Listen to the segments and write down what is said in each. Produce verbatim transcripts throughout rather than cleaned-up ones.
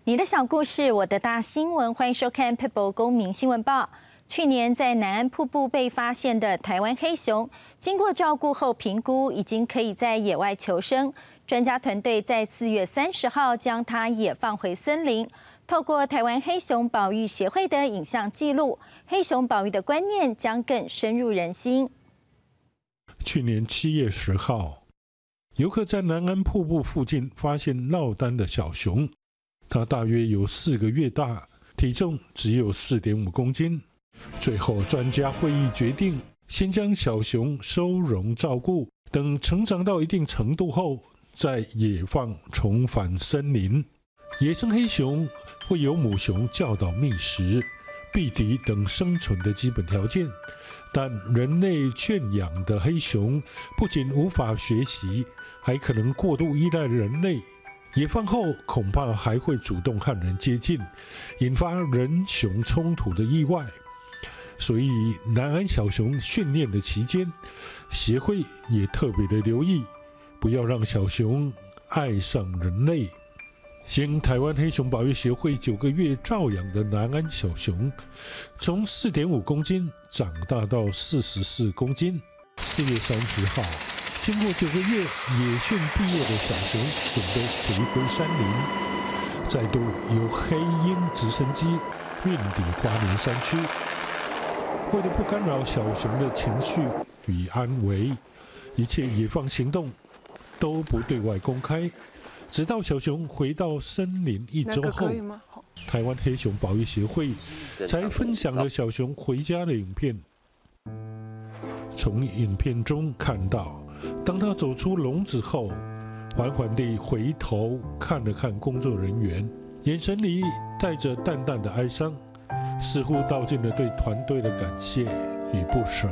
你的小故事，我的大新闻，欢迎收看 P E P L 公民新闻报。去年在南安瀑布被发现的台湾黑熊，经过照顾后评估，已经可以在野外求生。专家团队在四月三十号将它也放回森林。透过台湾黑熊保育协会的影像记录，黑熊保育的观念将更深入人心。 去年七月十号，游客在南安瀑布附近发现落单的小熊，它大约有四个月大，体重只有 四点五公斤。最后，专家会议决定，先将小熊收容照顾，等成长到一定程度后，再野放重返森林。野生黑熊会由母熊教导觅食、避敌等生存的基本条件，但人类圈养的黑熊不仅无法学习，还可能过度依赖人类。野放后恐怕还会主动和人接近，引发人熊冲突的意外。所以南安小熊训练的期间，协会也特别的留意，不要让小熊爱上人类。经台湾黑熊保育协会九个月照养的南安小熊，从 四点五公斤长大到四十四公斤。四月三十号，经过九个月野训毕业的小熊准备回归山林，再度由黑鹰直升机运抵花莲山区。为了不干扰小熊的情绪与安危，一切野放行动都不对外公开。直到小熊回到森林一周后，台湾黑熊保育协会才分享了小熊回家的影片。从影片中看到，当他走出笼子后，缓缓地回头看了看工作人员，眼神里带着淡淡的哀伤，似乎道尽了对团队的感谢与不舍。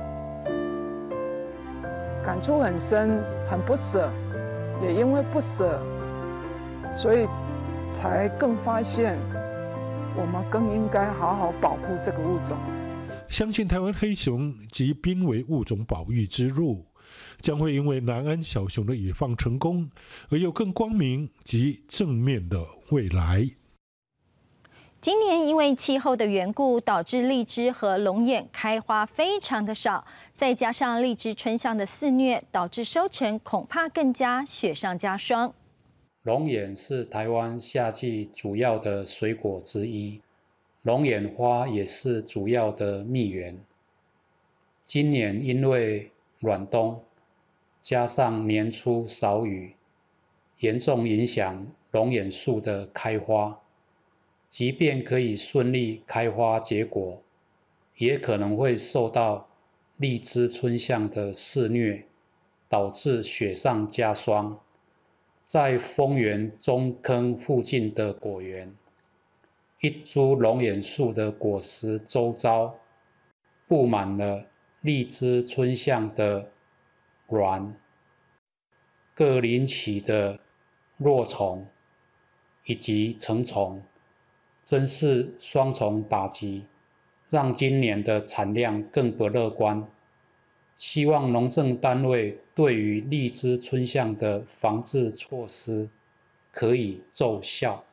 感触很深，很不舍。也因为不舍，所以才更发现我们更应该好好保护这个物种。 相信台湾黑熊及濒危物种保育之路，将会因为南安小熊的野放成功，而有更光明及正面的未来。 今年因为气候的缘故，导致荔枝和龙眼开花非常的少，再加上荔枝春象的肆虐，导致收成恐怕更加雪上加霜。 龙眼是台湾夏季主要的水果之一，龙眼花也是主要的蜜源。今年因为暖冬，加上年初少雨，严重影响龙眼树的开花。即便可以顺利开花结果，也可能会受到荔枝春象的肆虐，导致雪上加霜。在丰原中坑附近的果园，一株龙眼树的果实周遭布满了荔枝春象的卵、各鳞起的若虫以及成虫。真是双重打击，让今年的产量更不乐观。希望农政单位对于荔枝春象的防治措施可以奏效。